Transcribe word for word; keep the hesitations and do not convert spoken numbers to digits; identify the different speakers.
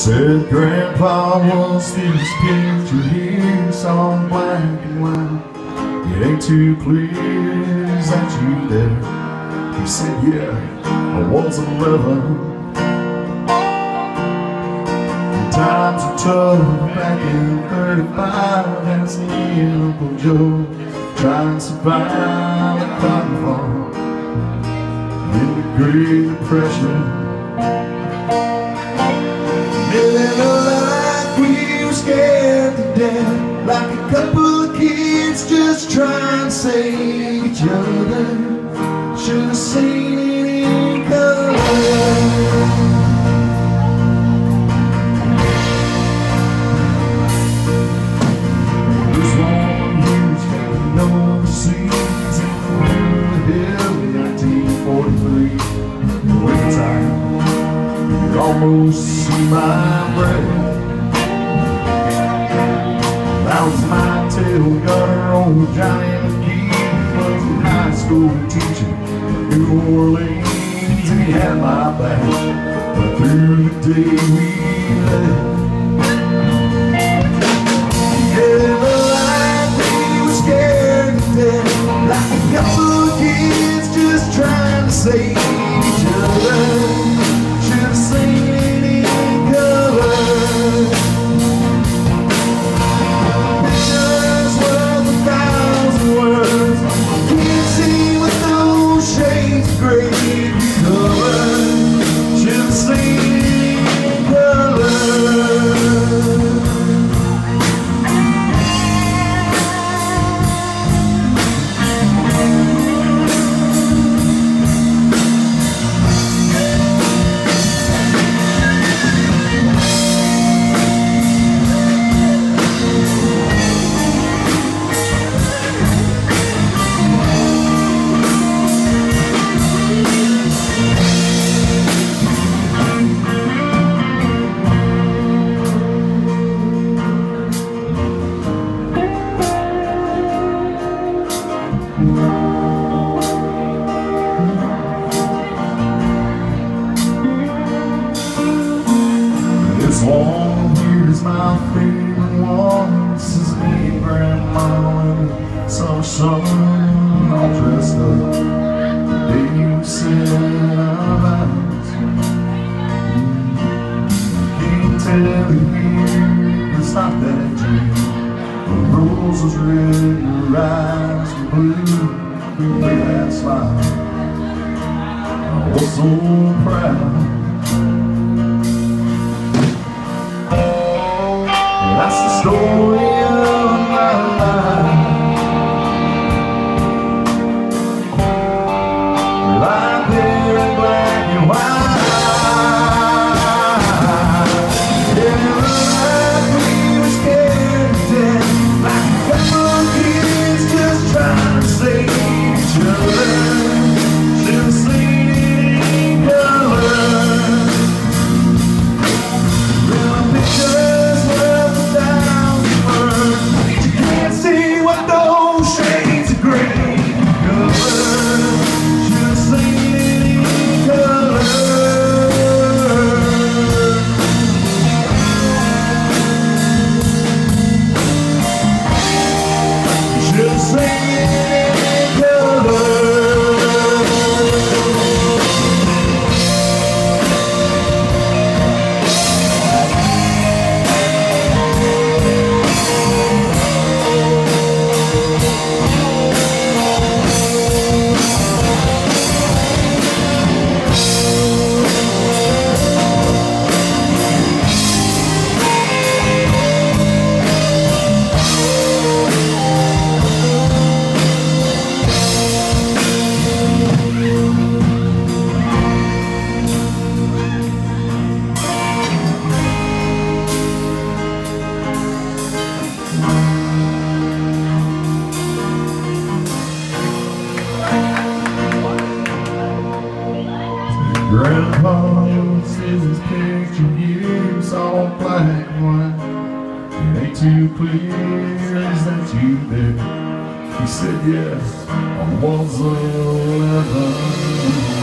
Speaker 1: Said Grandpa wants this picture here, it's all black and white. It ain't too clear, is that you there? He said, yeah, I was eleven. Times are tough back in thirty-five. That's me and Uncle Joe trying to survive the cotton farm in the Great Depression. Living a life we were scared to death, like a couple of kids just trying to save each other. Should have seen it in color. Almost see my breath. That was my tail gunner, old Johnny McGee was a high school teacher in New Orleans, and he had my back. But through the day we left, yeah, the life we were scared to death, like a couple of kids just trying to save each other. Should've seen it in color. Pictures worth a thousand words. Can't see with those shades of gray cover. Should've seen it in color. This one here's my favorite one. This is me and Grandma and some son all dressed up. The day you said our vows, can't tell you here, it's not that dream. The rose was red, your eyes were blue. You made that smile, I was so proud. That's the story of my life. Right there in black and white. Yeah, like we were scared to death, like a couple of kids just trying to save each other. Should've seen it in color. Real pictures worth a thousand words. You can't see what those shades of gray cover. Should've seen it in color. Should've seen it in color. Grandpa says his picture here, it's all black and white. It ain't too clear, is that you there? He said, yes, I was eleven.